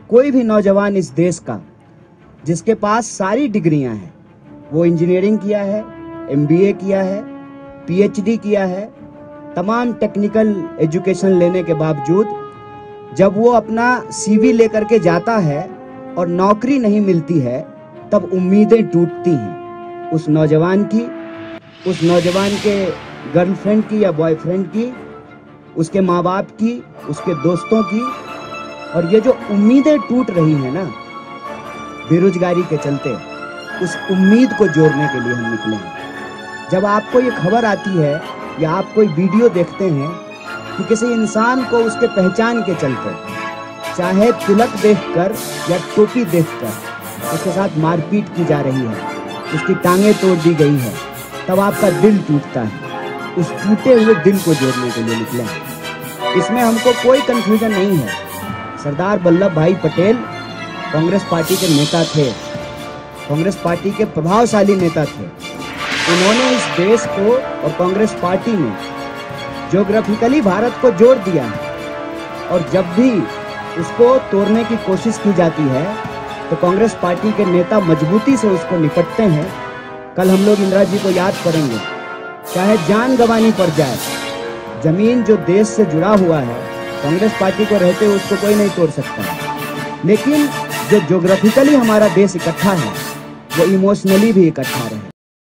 कोई भी नौजवान इस देश का जिसके पास सारी डिग्रियां हैं, वो इंजीनियरिंग किया है, एमबीए किया है, पीएचडी किया है, तमाम टेक्निकल एजुकेशन लेने के बावजूद जब वो अपना सीवी लेकर के जाता है और नौकरी नहीं मिलती है, तब उम्मीदें टूटती हैं उस नौजवान की, उस नौजवान के गर्लफ्रेंड की या बॉयफ्रेंड की, उसके माँ बाप की, उसके दोस्तों की। और ये जो उम्मीदें टूट रही हैं ना बेरोजगारी के चलते, उस उम्मीद को जोड़ने के लिए हम निकले हैं। जब आपको ये खबर आती है या आप कोई वीडियो देखते हैं कि किसी इंसान को उसके पहचान के चलते, चाहे तिलक देखकर या टोपी देखकर उसके साथ मारपीट की जा रही है, उसकी टांगें तोड़ दी गई है, तब आपका दिल टूटता है। उस टूटे हुए दिल को जोड़ने के लिए निकले हैं। इसमें हमको कोई कंफ्यूजन नहीं है। सरदार वल्लभ भाई पटेल कांग्रेस पार्टी के नेता थे, कांग्रेस पार्टी के प्रभावशाली नेता थे। उन्होंने इस देश को और कांग्रेस पार्टी ने ज्योग्राफिकली भारत को जोड़ दिया है, और जब भी उसको तोड़ने की कोशिश की जाती है तो कांग्रेस पार्टी के नेता मजबूती से उसको निपटते हैं। कल हम लोग इंदिरा जी को याद करेंगे, चाहे जान गंवानी पड़ जाए। जमीन जो देश से जुड़ा हुआ है, कांग्रेस पार्टी को रहते हुए उसको कोई नहीं तोड़ सकता है। लेकिन जो ज्योग्राफिकली हमारा देश इकट्ठा है, वो इमोशनली भी इकट्ठा रहे।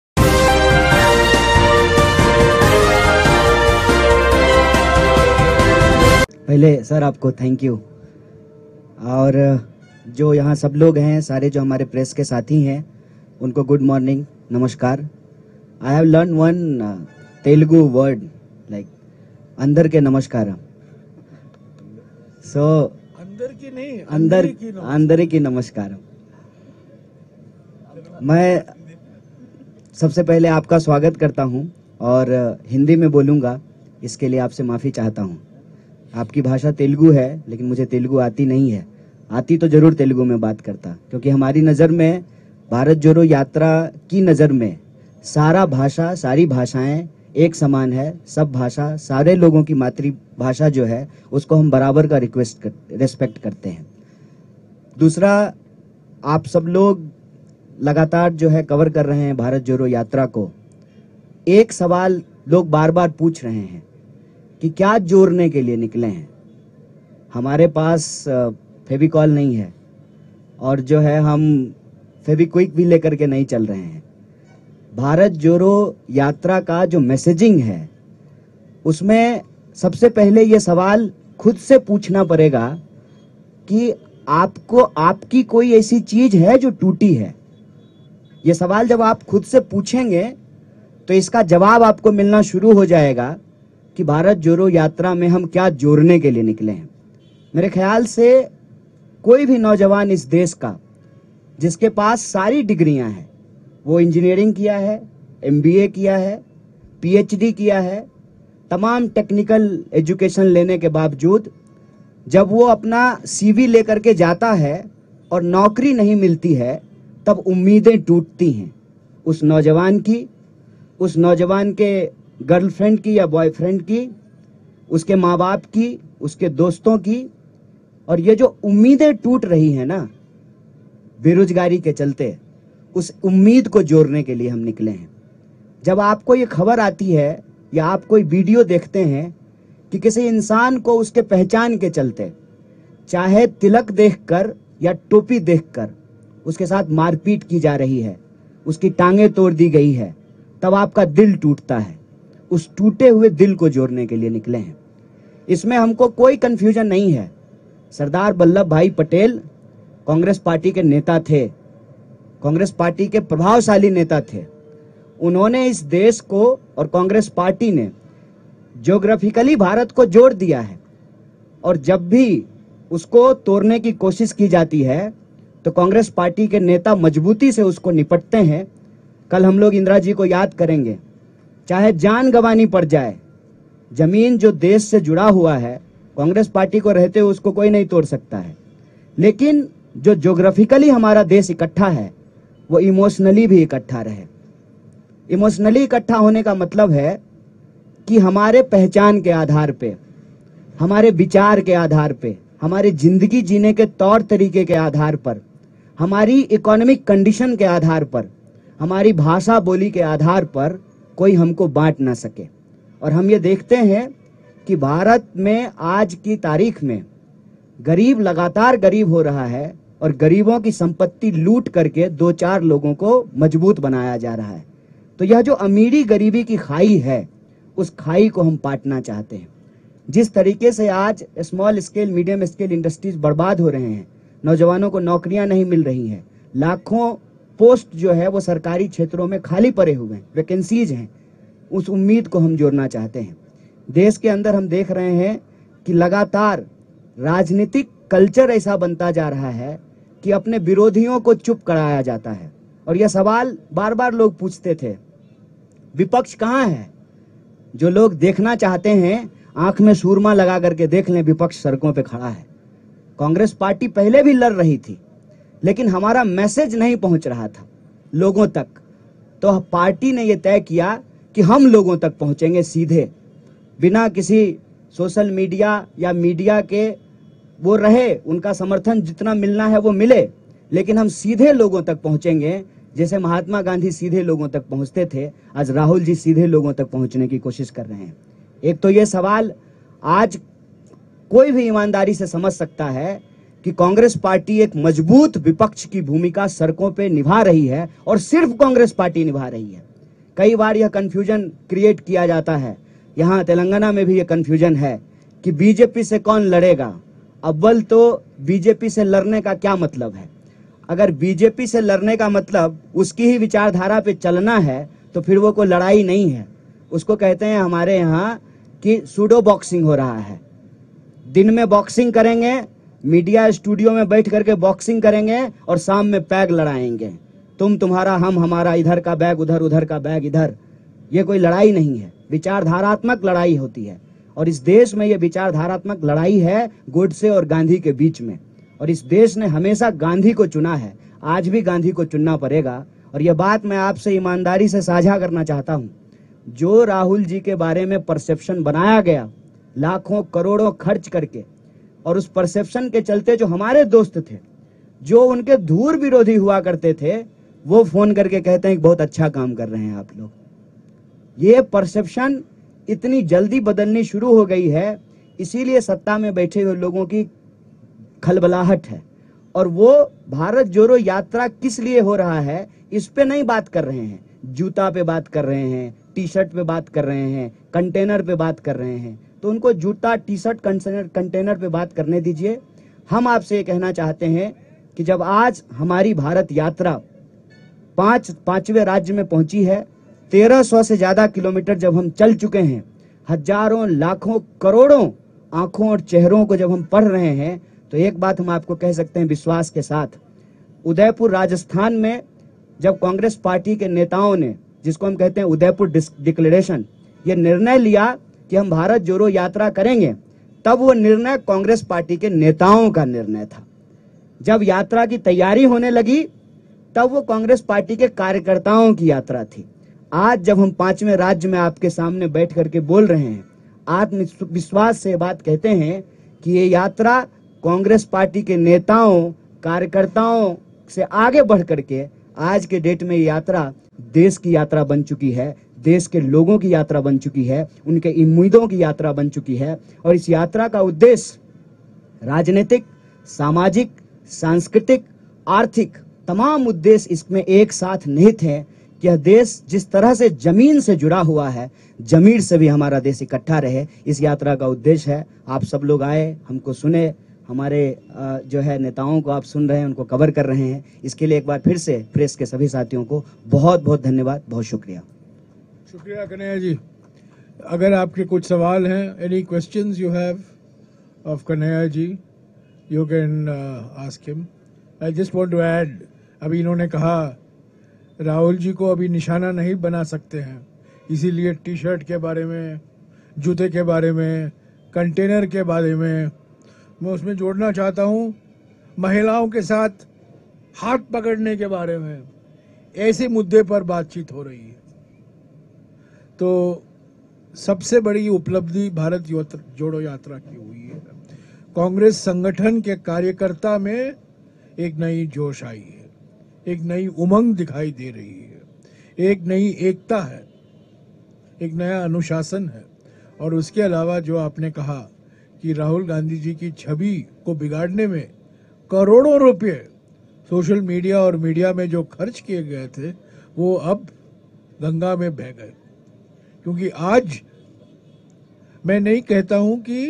पहले सर आपको थैंक यू, और जो यहाँ सब लोग हैं, सारे जो हमारे प्रेस के साथी हैं, उनको गुड मॉर्निंग, नमस्कार। I have learn one Telugu word like अंदर के नमस्कार। सो अंदर की नहीं, अंदर की नमस्कार। मैं सबसे पहले आपका स्वागत करता हूं और हिंदी में बोलूंगा, इसके लिए आपसे माफ़ी चाहता हूं। आपकी भाषा तेलुगु है, लेकिन मुझे तेलुगु आती नहीं है। आती तो जरूर तेलुगु में बात करता, क्योंकि हमारी नज़र में, भारत जोड़ो यात्रा की नज़र में, सारी भाषाएं एक समान है। सब भाषा, सारे लोगों की मातृभाषा जो है, उसको हम बराबर का रेस्पेक्ट करते हैं। दूसरा, आप सब लोग लगातार जो है कवर कर रहे हैं भारत जोड़ो यात्रा को। एक सवाल लोग बार बार पूछ रहे हैं कि क्या जोड़ने के लिए निकले हैं। हमारे पास फेविकॉल नहीं है, और जो है हम फेविक्विक भी लेकर के नहीं चल रहे हैं। भारत जोड़ो यात्रा का जो मैसेजिंग है, उसमें सबसे पहले ये सवाल खुद से पूछना पड़ेगा कि आपको, आपकी कोई ऐसी चीज है जो टूटी है। ये सवाल जब आप खुद से पूछेंगे तो इसका जवाब आपको मिलना शुरू हो जाएगा कि भारत जोड़ो यात्रा में हम क्या जोड़ने के लिए निकले हैं। मेरे ख्याल से कोई भी नौजवान इस देश का जिसके पास सारी डिग्रियां हैं, वो इंजीनियरिंग किया है, एमबीए किया है, पीएचडी किया है, तमाम टेक्निकल एजुकेशन लेने के बावजूद जब वो अपना सीवी लेकर के जाता है और नौकरी नहीं मिलती है, तब उम्मीदें टूटती हैं उस नौजवान की, उस नौजवान के गर्लफ्रेंड की या बॉयफ्रेंड की, उसके माँ बाप की, उसके दोस्तों की। और ये जो उम्मीदें टूट रही हैं ना बेरोजगारी के चलते, उस उम्मीद को जोड़ने के लिए हम निकले हैं। जब आपको ये खबर आती है या आप कोई वीडियो देखते हैं कि किसी इंसान को उसके पहचान के चलते, चाहे तिलक देखकर या टोपी देखकर उसके साथ मारपीट की जा रही है, उसकी टांगें तोड़ दी गई है, तब आपका दिल टूटता है। उस टूटे हुए दिल को जोड़ने के लिए निकले हैं। इसमें हमको कोई कंफ्यूजन नहीं है। सरदार वल्लभ भाई पटेल कांग्रेस पार्टी के नेता थे, कांग्रेस पार्टी के प्रभावशाली नेता थे। उन्होंने इस देश को और कांग्रेस पार्टी ने ज्योग्राफिकली भारत को जोड़ दिया है, और जब भी उसको तोड़ने की कोशिश की जाती है तो कांग्रेस पार्टी के नेता मजबूती से उसको निपटते हैं। कल हम लोग इंदिरा जी को याद करेंगे, चाहे जान गंवानी पड़ जाए। जमीन जो देश से जुड़ा हुआ है, कांग्रेस पार्टी को रहते हुए उसको कोई नहीं तोड़ सकता है। लेकिन जो ज्योग्राफिकली हमारा देश इकट्ठा है, वो इमोशनली भी इकट्ठा रहे। इमोशनली इकट्ठा होने का मतलब है कि हमारे पहचान के आधार पे, हमारे विचार के आधार पे, हमारी जिंदगी जीने के तौर तरीके के आधार पर, हमारी इकोनॉमिक कंडीशन के आधार पर, हमारी भाषा बोली के आधार पर कोई हमको बांट ना सके। और हम ये देखते हैं कि भारत में आज की तारीख में गरीब लगातार गरीब हो रहा है और गरीबों की संपत्ति लूट करके 2-4 लोगों को मजबूत बनाया जा रहा है। तो यह जो अमीरी गरीबी की खाई है, उस खाई को हम पाटना चाहते हैं। जिस तरीके से आज small scale medium scale industries बर्बाद हो रहे हैं, नौजवानों को नौकरियां नहीं मिल रही हैं, लाखों पोस्ट जो है वो सरकारी क्षेत्रों में खाली पड़े हुए हैं, वैकेंसीज हैं, उस उम्मीद को हम जोड़ना चाहते हैं। देश के अंदर हम देख रहे हैं कि लगातार राजनीतिक कल्चर ऐसा बनता जा रहा है कि अपने विरोधियों को चुप कराया जाता है। और यह सवाल बार बार लोग पूछते थे, विपक्ष कहाँ है? जो लोग देखना चाहते हैं आंख में सूरमा लगा करके देख लें, विपक्ष सड़कों पे खड़ा है। कांग्रेस पार्टी पहले भी लड़ रही थी, लेकिन हमारा मैसेज नहीं पहुंच रहा था लोगों तक। तो पार्टी ने यह तय किया कि हम लोगों तक पहुंचेंगे सीधे, बिना किसी सोशल मीडिया या मीडिया के वो रहे, उनका समर्थन जितना मिलना है वो मिले, लेकिन हम सीधे लोगों तक पहुंचेंगे। जैसे महात्मा गांधी सीधे लोगों तक पहुंचते थे, आज राहुल जी सीधे लोगों तक पहुंचने की कोशिश कर रहे हैं। एक तो ये सवाल आज कोई भी ईमानदारी से समझ सकता है कि कांग्रेस पार्टी एक मजबूत विपक्ष की भूमिका सड़कों पे निभा रही है, और सिर्फ कांग्रेस पार्टी निभा रही है। कई बार यह कंफ्यूजन क्रिएट किया जाता है, यहाँ तेलंगाना में भी यह कंफ्यूजन है कि बीजेपी से कौन लड़ेगा। अव्वल तो बीजेपी से लड़ने का क्या मतलब है? अगर बीजेपी से लड़ने का मतलब उसकी ही विचारधारा पे चलना है, तो फिर वो कोई लड़ाई नहीं है। उसको कहते हैं हमारे यहाँ कि सूडो बॉक्सिंग हो रहा है। दिन में बॉक्सिंग करेंगे, मीडिया स्टूडियो में बैठ करके बॉक्सिंग करेंगे, और शाम में पैग लड़ाएंगे, तुम तुम्हारा हम हमारा, इधर का बैग उधर, उधर का बैग इधर। ये कोई लड़ाई नहीं है, विचारधारात्मक लड़ाई होती है। और इस देश में ये विचारधारात्मक लड़ाई है गोडसे और गांधी के बीच में। और इस देश ने हमेशा गांधी को चुना है, आज भी गांधी को चुनना पड़ेगा। और यह बात मैं आपसे ईमानदारी से साझा करना चाहता हूं, जो राहुल जी के बारे में परसेप्शन बनाया गया लाखों करोड़ों खर्च करके, और उस परसेप्शन के चलते जो हमारे दोस्त थे, जो उनके धूर विरोधी हुआ करते थे, वो फोन करके कहते हैं कि बहुत अच्छा काम कर रहे हैं आप लोग। ये परसेप्शन इतनी जल्दी बदलनी शुरू हो गई है, इसीलिए सत्ता में बैठे हुए लोगों की खलबलाहट है। और वो भारत जोड़ो यात्रा किस लिए हो रहा है, इस पे नहीं बात कर रहे हैं। जूता पे बात कर रहे हैं, टी शर्ट पे बात कर रहे हैं, कंटेनर पे बात कर रहे हैं। तो उनको जूता, टी शर्ट, कंटेनर पे बात करने दीजिए। हम आपसे ये कहना चाहते हैं कि जब आज हमारी भारत यात्रा पांचवें राज्य में पहुंची है, 1300 से ज्यादा किलोमीटर जब हम चल चुके हैं, हजारों लाखों करोड़ों आंखों और चेहरों को जब हम पढ़ रहे हैं, तो एक बात हम आपको कह सकते हैं विश्वास के साथ, उदयपुर राजस्थान में जब कांग्रेस पार्टी के नेताओं ने, जिसको हम कहते हैं उदयपुर डिक्लेरेशन, ये निर्णय लिया कि हम भारत जोड़ो यात्रा करेंगे, तब वो निर्णय कांग्रेस पार्टी के नेताओं का निर्णय था। जब यात्रा की तैयारी होने लगी, तब वो कांग्रेस पार्टी के कार्यकर्ताओं की यात्रा थी। आज जब हम 5वें राज्य में आपके सामने बैठ करके बोल रहे हैं, आत्मविश्वास से बात कहते हैं कि ये यात्रा कांग्रेस पार्टी के नेताओं, कार्यकर्ताओं से आगे बढ़ करके आज के डेट में ये यात्रा देश की यात्रा बन चुकी है, देश के लोगों की यात्रा बन चुकी है, उनके उम्मीदों की यात्रा बन चुकी है। और इस यात्रा का उद्देश्य राजनीतिक, सामाजिक, सांस्कृतिक, आर्थिक तमाम उद्देश्य इसमें एक साथ निहित है कि यह देश जिस तरह से जमीन से जुड़ा हुआ है, जमीन से भी हमारा देश इकट्ठा रहे। इस यात्रा का उद्देश्य है। आप सब लोग आए, हमको सुने, हमारे जो है नेताओं को आप सुन रहे हैं, उनको कवर कर रहे हैं। इसके लिए एक बार फिर से प्रेस के सभी साथियों को बहुत बहुत धन्यवाद, बहुत शुक्रिया। शुक्रिया कन्हैया जी। अगर आपके कुछ सवाल हैं, any questions you have of Kanhaiya ji, you can ask him. I just want to add, अभी इन्होंने कहा राहुल जी को अभी निशाना नहीं बना सकते हैं, इसीलिए टी शर्ट के बारे में, जूते के बारे में, कंटेनर के बारे में, मैं उसमें जोड़ना चाहता हूँ महिलाओं के साथ हाथ पकड़ने के बारे में, ऐसे मुद्दे पर बातचीत हो रही है। तो सबसे बड़ी उपलब्धि भारत जोड़ो यात्रा की हुई है। कांग्रेस संगठन के कार्यकर्ता में एक नई जोश आई है, एक नई उमंग दिखाई दे रही है, एक नई एकता है, एक नया अनुशासन है। और उसके अलावा जो आपने कहा कि राहुल गांधी जी की छवि को बिगाड़ने में करोड़ों रुपए सोशल मीडिया और मीडिया में जो खर्च किए गए थे वो अब गंगा में बह गए। क्योंकि आज मैं नहीं कहता हूं कि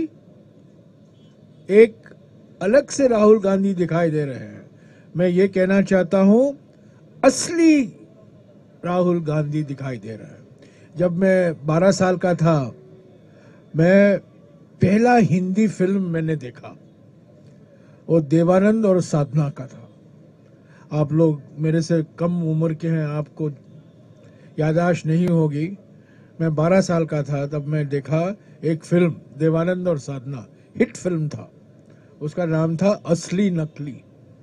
एक अलग से राहुल गांधी दिखाई दे रहे हैं, मैं ये कहना चाहता हूं असली राहुल गांधी दिखाई दे रहा है। जब मैं 12 साल का था, मैं पहला हिंदी फिल्म मैंने देखा, वो देवानंद और साधना का था। आप लोग मेरे से कम उम्र के हैं, आपको याददाश्त नहीं होगी। मैं 12 साल का था तब मैं देखा एक फिल्म देवानंद और साधना, हिट फिल्म था, उसका नाम था असली नकली।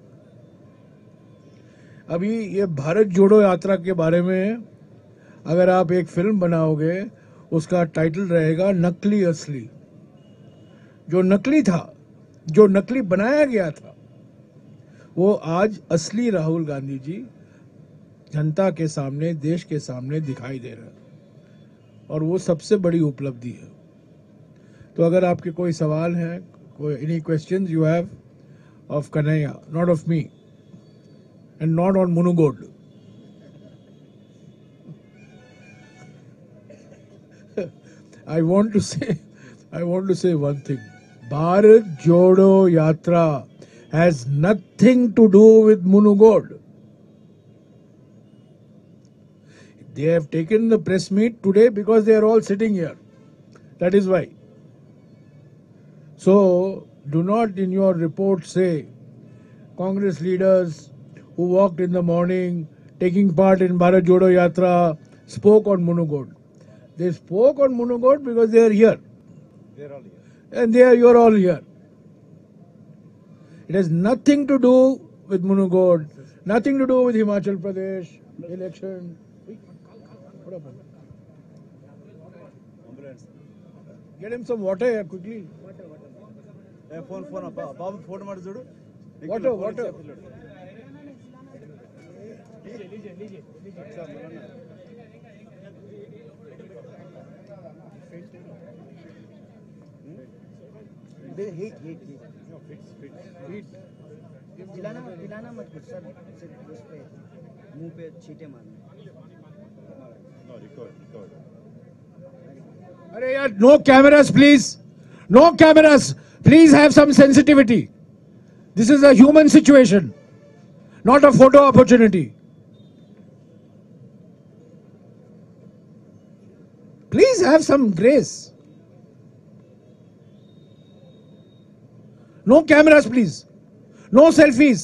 अभी ये भारत जोड़ो यात्रा के बारे में अगर आप एक फिल्म बनाओगे, उसका टाइटल रहेगा नकली असली। जो नकली था, जो नकली बनाया गया था, वो आज असली राहुल गांधी जी जनता के सामने, देश के सामने दिखाई दे रहा है, और वो सबसे बड़ी उपलब्धि है। तो अगर आपके कोई सवाल हैं, कोई any questions you have of Kanhaiya, not of me and not on Munugode. I want to say one thing. Bharat Jodo Yatra has nothing to do with Munugod. They have taken the press meet today because they are all sitting here. That is why. So, do not in your report say Congress leaders who walked in the morning taking part in Bharat Jodo Yatra spoke on Munugod. They spoke on Munugod because they are here. They are all here. And you are all here. It has nothing to do with Munugod, nothing to do with Himachal Pradesh election. What happened? Ambulance. Get him some water here quickly. Phone Babu phone ಮಾಡಿ ಜೋಡು. Water. Heat. No, fit. पिलाना मत कुछ sir, सिर्फ उस पे मुंह पे छींटे मारना। No, record. Arey yaar, no cameras please. No cameras. Please have some sensitivity. This is a human situation, not a photo opportunity. Please have some grace. No cameras, please. No selfies.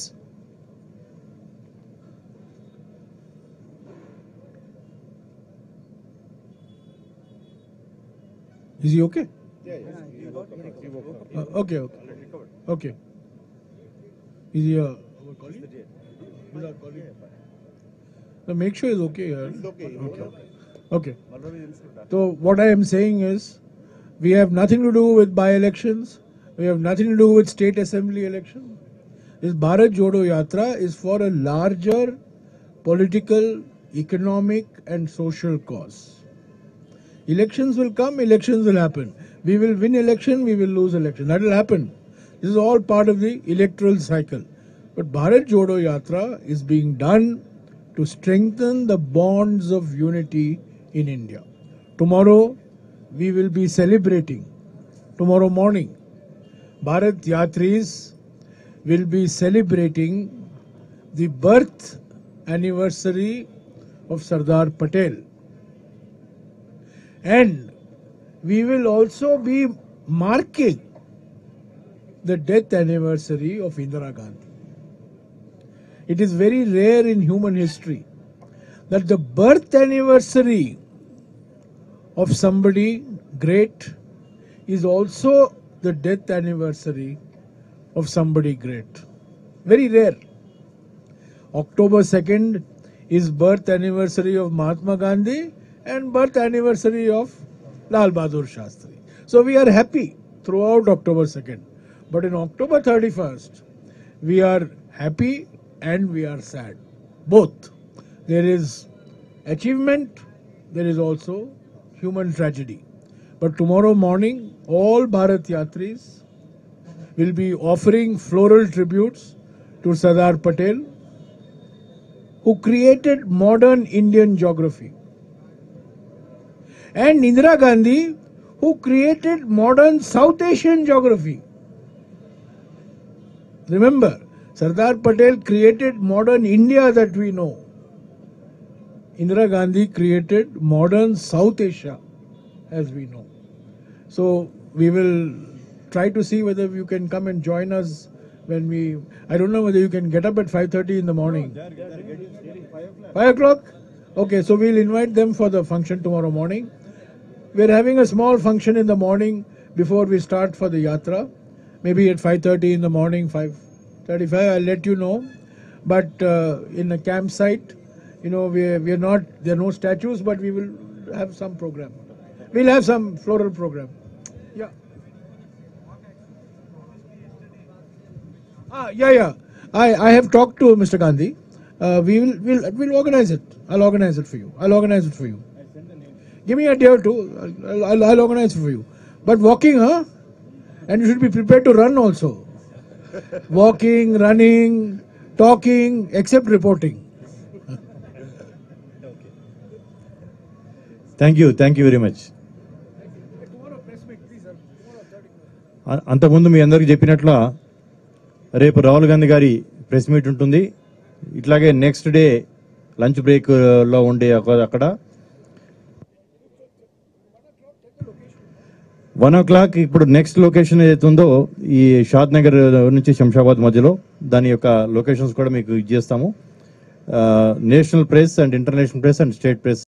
Is he okay? Yeah. He woke up. Okay. Recovered. Okay. Is he our What's the colleague? date? He's our colleague. So make sure he's okay here. He's okay. Okay. Malravi Institute. So what I am saying is, we have nothing to do with by-elections. We have nothing to do with state assembly election. This Bharat Jodo Yatra is for a larger political, economic and social cause. Elections will come, elections will happen. We will win election, we will lose election. That will happen. This is all part of the electoral cycle. But Bharat Jodo Yatra is being done to strengthen the bonds of unity in India. Tomorrow, we will be celebrating. Tomorrow morning, Bharat Yatris will be celebrating the birth anniversary of Sardar Patel. And we will also be marking the death anniversary of Indira Gandhi. It is very rare in human history that the birth anniversary of somebody great is also the death anniversary of somebody great. Very rare. October 2nd is birth anniversary of Mahatma Gandhi and birth anniversary of Lal Bahadur Shastri. So we are happy throughout October 2nd. But in October 31st, we are happy and we are sad. Both. There is achievement, there is also human tragedy. But tomorrow morning, all Bharat Yatris will be offering floral tributes to Sardar Patel, who created modern Indian geography, and Indira Gandhi, who created modern South Asian geography. Remember, Sardar Patel created modern India that we know. Indira Gandhi created modern South Asia as we know. So we will try to see whether you can come and join us when we, I don't know whether you can get up at 5:30 in the morning. 5 o'clock? Okay, so we'll invite them for the function tomorrow morning. We're having a small function in the morning before we start for the yatra. Maybe at 5:30 in the morning, 5:35, I'll let you know. But in a campsite, you know, we're not, there are no statues, but we will have some program. We'll have some floral program. Yeah. Yeah. I have talked to Mr. Gandhi. We'll organize it. I'll organize it for you. Give me a day or two. I'll organize it for you. But walking, huh? And you should be prepared to run also. Walking, running, talking, except reporting. Thank you very much. అంతకుముందు మీ అందరికీ చెప్పినట్ల రేపు రాహుల్ గాంధీ గారి press meet ఉంటుంది. ఇట్లాగే next day lunch బ్రేక్లో ఉండే అక్కడ 1 o'clock ఇప్పుడు నెక్స్ట్ లొకేషన్ ఏదైతే ఉందో ఈ షాద్ నగర్ నుంచి శంషాబాద్ మధ్యలో దాని యొక్క లొకేషన్స్ కూడా మీకు ఇచ్చేస్తాము. National press and international press and state press